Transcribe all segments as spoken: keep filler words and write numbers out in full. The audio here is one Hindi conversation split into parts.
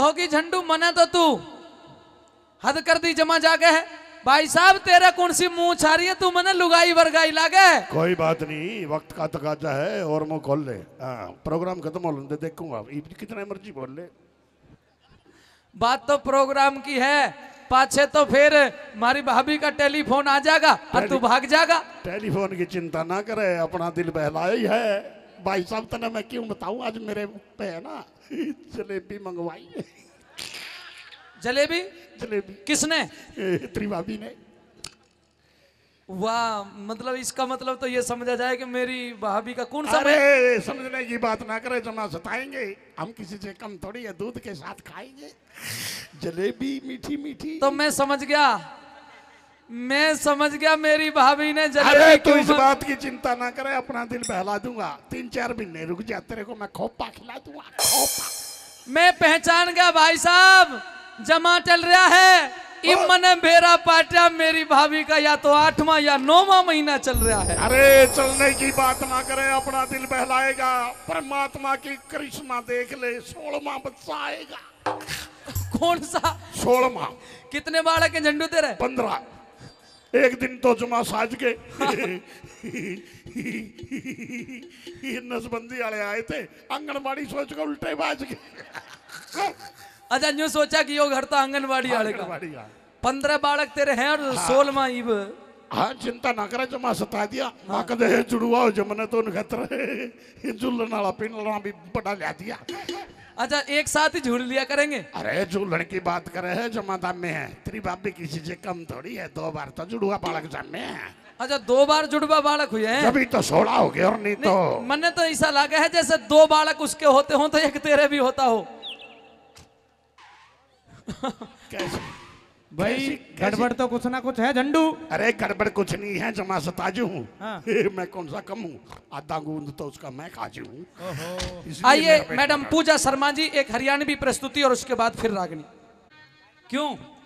होगी झंडू मना तो तू हद कर दी जमा जागे है भाई साहब तेरा कौन सी मुंह छा रही है तू मने लुगाई वर्गाई लागे। कोई बात नहीं वक्त का तकाजा है और मुंह खोल ले। हाँ प्रोग्राम खत्म हो दे देखूंगा कितना मर्जी बोल ले। बात तो प्रोग्राम की है पाछे तो फिर हमारी भाभी का टेलीफोन आ जाएगा और तू भाग जाएगा। टेलीफोन की चिंता ना करे अपना दिल बहलाया ही है भाई साहब तना मैं क्यों बताऊं आज मेरे पे है ना जलेबी मंगवाई है। जलेबी जलेबी किसने? त्रिभाभी ने। वाह मतलब इसका मतलब तो ये समझा जाए कि मेरी भाभी का कौन सा। अरे समझने की बात ना करे जमा सताएंगे हम किसी से कम थोड़ी है दूध के साथ खाएंगे जलेबी मीठी मीठी। तो मैं समझ गया मैं समझ गया मेरी भाभी ने जलेबी। अरे तू इस बात की चिंता ना करे अपना दिल बहला दूंगा तीन चार महीने रुक जा तेरे को मैं खोपा खिला दूंगा खोपा। मैं पहचान गया भाई साहब जमा चल रहा है इमन मेरा पाटिया मेरी भाभी का या तो आठवां या नौवां महीना चल रहा है। अरे चलने की बात ना करे अपना दिल बहलाएगा परमात्मा की करिश्मा देख ले सोलहवां बच्चा आएगा। कौन सा? सोलहवां। कितने बालक के झंडू तेरे? पंद्रह। एक दिन तो जुमा साज के नसबंदी वाले आए थे आंगनबाड़ी सोच के उल्टे बाज के। अच्छा न्यू सोचा कि यो घर तो आंगनबाड़ी वाले का। पंद्रह बालक तेरे हैं और हाँ। सोलहवां इब। हाँ चिंता ना करे जमा सता दिया हाँ। कदे जुड़वा जमने तो खतरे झूलन वाला पिंडला भी बड़ा ला दिया। अच्छा एक साथ ही झूल लिया करेंगे। अरे झूलन की बात करे है जमादाम में है तेरी बाप भी किसी से कम थोड़ी है दो बार तो जुड़वा बालक जन्मे है। अच्छा दो बार जुड़वा बालक हुए हैं अभी तो सोलह हो गए और नहीं, नहीं तो मैंने तो ऐसा लगा है जैसे दो बालक उसके होते हो तो एक तेरे भी होता हो। कैसे भाई गड़बड़ तो कुछ ना कुछ है झंडू। अरे गड़बड़ कुछ नहीं है जमा सताजू हूँ हाँ। मैं कौन सा कम हूँ आधा गूंद तो उसका मैं खाजू हूँ। आइए मैडम पूजा शर्मा जी एक हरियाणवी प्रस्तुति और उसके बाद फिर रागनी। क्यों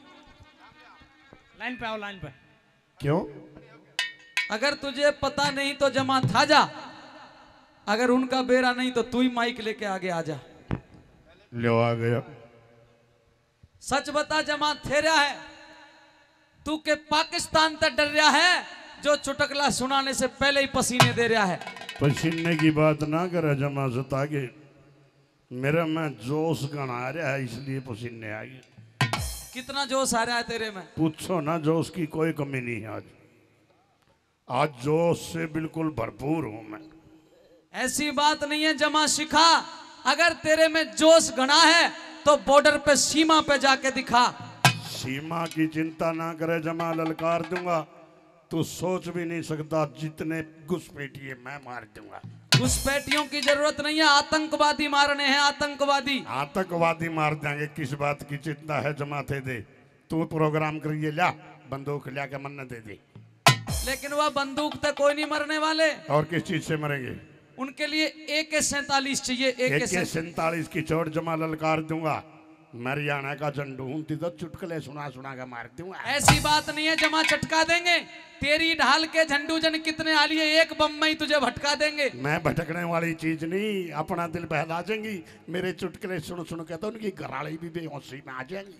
लाइन पे आओ लाइन पे। क्यों? अगर तुझे पता नहीं तो जमा था जा अगर उनका बेरा नहीं तो तू ही माइक लेके आगे आ जा। लो आ गया। सच बता जमा थेरा है तू के पाकिस्तान तक डर रहा है जो चुटकला सुनाने से पहले ही पसीने दे रहा है। पसीने की बात ना करे जमा सता के मेरा मैं जोश गना रहा है इसलिए पसीने आ गए। कितना जोश आ रहा है तेरे में? पूछो ना जोश की कोई कमी नहीं है आज आज जोश से बिल्कुल भरपूर हूं मैं। ऐसी बात नहीं है जमा शिखा अगर तेरे में जोश घना है तो बॉर्डर पे सीमा पे जाके दिखा। सीमा की चिंता ना करे जमा ललकार दूंगा तू सोच भी नहीं सकता जितने घुसपैठिए मैं मार दूंगा। घुसपैठियों की जरूरत नहीं है आतंकवादी मारने हैं आतंकवादी। आतंकवादी मार देंगे किस बात की चिंता है जमा थे दे तू प्रोग्राम करिए ला बंदूक लिया के मन दे दे। लेकिन वह बंदूक तक कोई नहीं मरने वाले। और किस चीज से मरेंगे? उनके लिए ए के सैतालीस चाहिए। ए के सैतालीस की चोट जमा ललकार दूंगा हरियाणा का झंडू हूं तो चुटकले सुना सुना के मार दूंगा। ऐसी बात नहीं है जमा चटका देंगे तेरी ढाल के झंडू जन कितने आ लिए एक बम में ही तुझे भटका देंगे। मैं भटकने वाली चीज नहीं अपना दिल बहला जाएंगी मेरे चुटकले सुन सुन के तो उनकी घराड़ी भी बेहोशी में आ जाएंगी।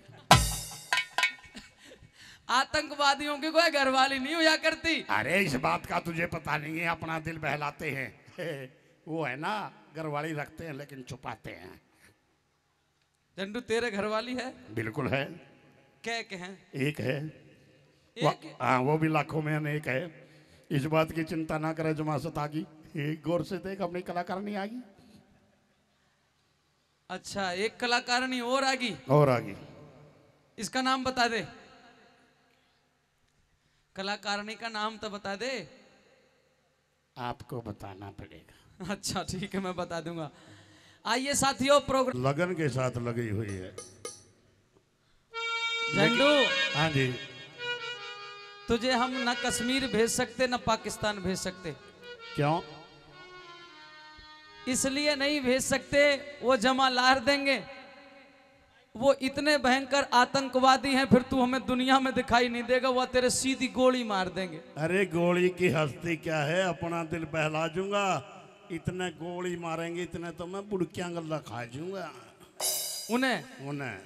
आतंकवादियों की कोई घरवाली नहीं हुआ करती। अरे इस बात का तुझे पता नहीं है अपना दिल बहलाते हैं वो है ना घरवाली रखते हैं लेकिन छुपाते हैं। झंडू तेरे घरवाली है? बिल्कुल है। क्या के हैं? एक है एक हाँ वो भी लाखों में एक है। इस बात की चिंता ना करे जमा सता की गौर से देख अपनी कलाकार नहीं आगी। अच्छा एक कलाकारनी और आगी और आगी इसका नाम बता दे। कलाकारनी का नाम तो बता दे। आपको बताना पड़ेगा। अच्छा ठीक है मैं बता दूंगा। आइए साथियों प्रोग्राम लगन के साथ लगी हुई है। झंडू हाँ जी तुझे हम ना कश्मीर भेज सकते ना पाकिस्तान भेज सकते। क्यों? इसलिए नहीं भेज सकते वो जमा लार देंगे वो इतने भयंकर आतंकवादी हैं फिर तू हमें दुनिया में दिखाई नहीं देगा वो तेरे सीधी गोली मार देंगे। अरे गोली की हस्ती क्या है अपना दिल बहला दूंगा इतने गोली मारेंगे इतने तो मैं बुड़कियां गल्ला खा जाऊंगा। उन्हें उन्हें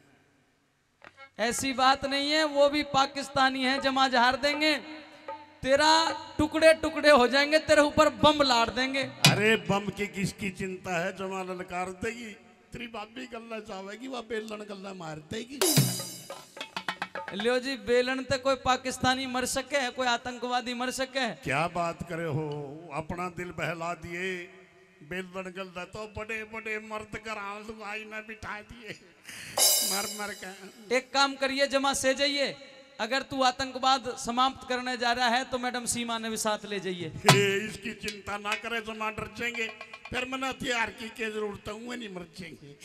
ऐसी बात नहीं है, वो भी पाकिस्तानी है, जमा जहार देंगे, तेरा टुकड़े टुकड़े हो जाएंगे, तेरे ऊपर बम लाड़ देंगे। अरे बम की किसकी चिंता है, जमा ललकार देगी, तेरी भाभी गल्ला चाहेगी, वह बेलन गल्ला मार देगी। लियो जी, बेलन ते कोई पाकिस्तानी मर सके है, कोई आतंकवादी मर सके है? क्या बात करे हो, अपना दिल बहला दिए। बेलन गल्ला तो बड़े बड़े मर्द घरां लुगाई ने बिठा दिए, मर मर के। एक काम करिए, जमा से जाइए, अगर तू आतंकवाद समाप्त करने जा रहा है तो मैडम सीमा ने भी साथ ले जाइए। इसकी चिंता ना करे, जमा डर जाएंगे, फिर मैंने हथियार की क्या जरूरत है, वो नहीं मर जाएंगे।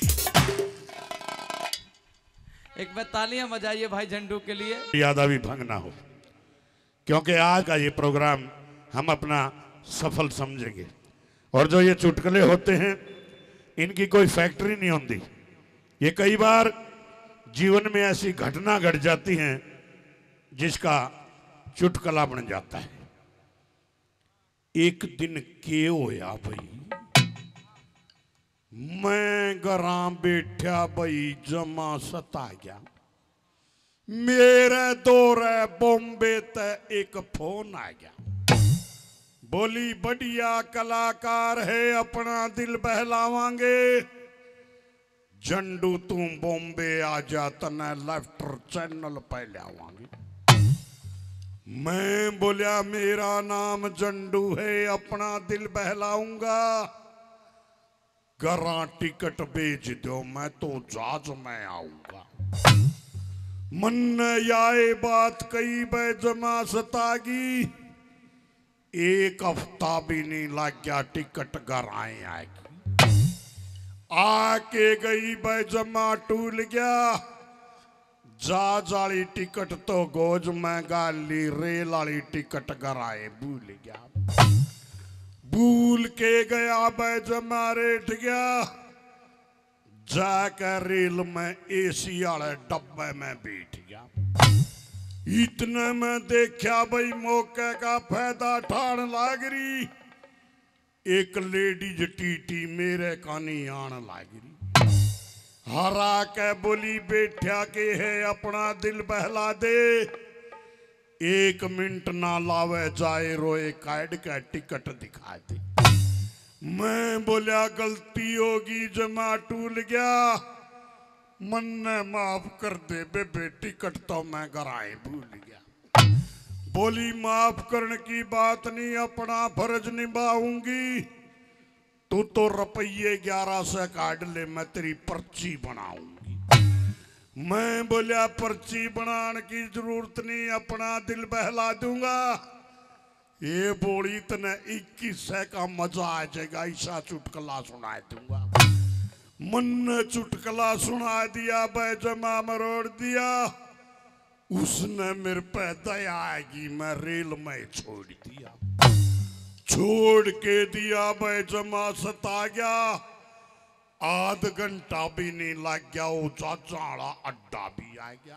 एक बार तालियां बजाइए भाई झंडू के लिए। यादा भी भंग ना हो, क्योंकि आज का ये प्रोग्राम हम अपना सफल समझेंगे। और जो ये चुटकुले होते हैं, इनकी कोई फैक्ट्री नहीं होती, ये कई बार जीवन में ऐसी घटना घट जाती हैं जिसका चुटकुला बन जाता है। एक दिन के होया भाई, मैं घरा बैठा भाई, जमा सता गया, मेरे दौरे बॉम्बे ते एक फोन आ गया, बोली बढ़िया कलाकार है, अपना दिल बहलावांगे, झंडू तू बॉम्बे आ जा, तने लेफ्टर चैनल पे लावांगे। मैं बोलिया मेरा नाम झंडू है, अपना दिल बहलाऊंगा, घरा टिकट भेज दो, मैं तो जहाज में आऊंगा। मन ने ये बात कही, बे जमा सतागी, एक हफ्ता भी नहीं लग गया, टिकट घर आए आएगी, आके गई बे जमा टूल गया, जहाज वाली टिकट तो गोज में गाली, रेल वाली टिकट घर आए भूल गया, भूल के गया बे जमा रेठ गया, जाकर रेल में एसी वाले डब्बे में बैठ गया। इतने में देखा भाई मौके का फायदा ठाण लाग रही, एक लेडीज टीटी मेरे कानी आन लाग रही, हरा के बोली बैठा के है, अपना दिल बहला दे, एक मिनट ना लावे जाए, रोए काट का टिकट दिखा दे। मैं बोलिया गलती होगी, जमा टूल गया, मन ने माफ कर दे बेबे, टिकट तो मैं घर आए भूल गया। बोली माफ करने की बात नहीं, अपना फर्ज निभाऊंगी, तू तो रुपये ग्यारह से काट ले, मैं तेरी पर्ची बनाऊंगी। मैं बोलिया पर्ची बनाने की जरूरत नहीं, अपना दिल बहला दूंगा। ये बोली तने इक्कीस का मजा आ जाएगा, ऐसा चुटकुला सुना दूंगा। मन ने चुटकुला सुना दिया, बैजमा मरोड़ दिया, उसने मेरे पे दया आएगी, मैं रेल में छोड़ दिया, छोड़ के दिया, बैजमा सता गया, आध घंटा भी नहीं लग गया, वो चाचाड़ा अड्डा भी आ गया,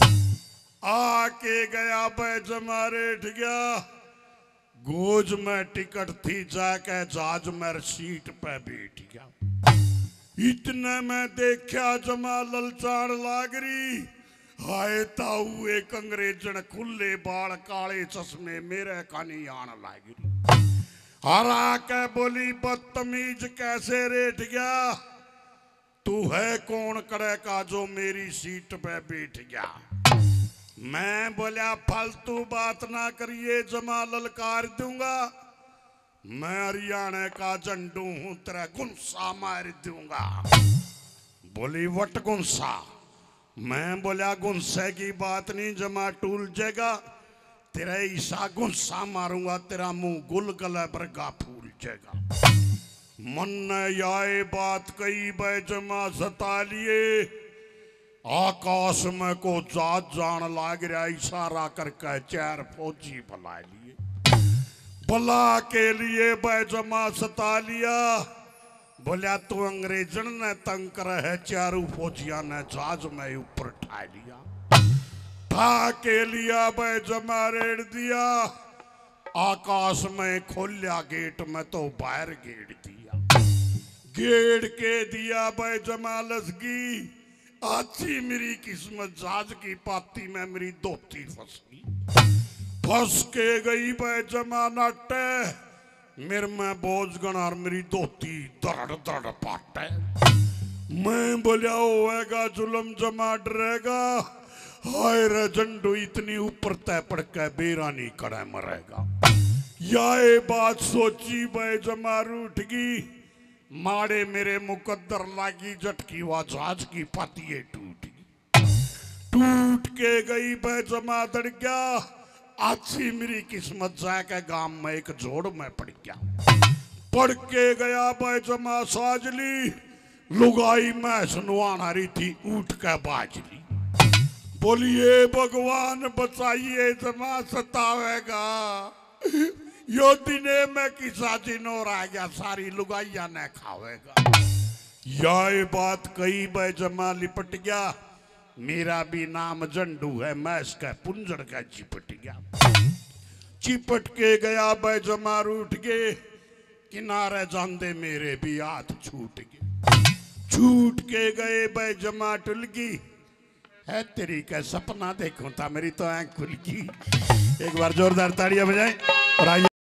आके गया बैजमा रेठ गया, गोज में टिकट थी, जाके जहाज में सीट पे बैठ गया। इतने में देखा जमा ललचान लागरी, हाय ताऊ एक अंग्रेजन खुले बाल काले चश्मे मेरे कानी आन लागरी, हरा के बोली बदतमीज कैसे रेठ गया, तू है कौन करे का जो मेरी सीट पे बैठ गया। मैं बोला फालतू बात ना करिए, जमा ललकार दूंगा, मैं हरियाणा का झंडू हूं, तेरा गुंसा मार दूंगा। बोली वट गुंसा, मैं बोला गुंसे की बात नहीं, जमा टूल जाएगा, तेरा ईसा गुंसा मारूंगा, तेरा मुंह गुलगुला बरगा फूल जाएगा। मन ने ये बात कही, बैजमा सता लिए, आकाश में को जात जान लाग रहा, इशारा करके चार फौजी बुला लिए, बुला के लिए बैजमा सता लिया, बोलिया तू अंग्रेजन ने तंग कर है, चारों फौजिया ने जहाज में ऊपर उठा लिया, उठा के लिया, बैजमा रेड़ दिया, आकाश में खोलिया गेट में तो बाहर गेट दिया, गेड़ के दिया भाई जमालसगी, आची मेरी किस्मत जाज की पाती में मेरी धोती फंस गई। फंस के गई भाई जमाना टे, मेरे में बोझ गना मेरी धोती दरड़ दरड़ पाटे। मैं बोलिया होएगा जुलम जमा डरेगा, हाय रे झंडू इतनी ऊपर तय पड़ के बेरानी कड़े मरेगा। या ये बात सोची भाई जमा रूठ गई, मारे मेरे मुकद्दर लागी झटकी वाजाज की पातिये टूट गई। टूट के गई भाई जमा दड़ गया, आछी मेरी किस्मत जाके गांव में एक जोड़ में पड़ गया। पड़ के गया भाई जमा साजली, लुगाई मैं सुनवाना रही थी उठ के बाजली। बोलिए भगवान बचाइए जमा सतावेगा, यो दिने में किसा दिनों रह गया सारी लुगाइया ने खावेगा। या ये बात कही भाई जमा लिपट गया, मेरा भी नाम झंडू है, मैं इसका पुंजड़ का चिपट गया। चिपट के गया भाई जमा रूठ गए, किनारे जांदे मेरे भी हाथ छूट गए। छूट के गए भाई जमा टुलगी, है तेरी का सपना देखूं था मेरी तो आंख खुल गई। एक बार जोरदार ताड़ियां बजाएं और आइए।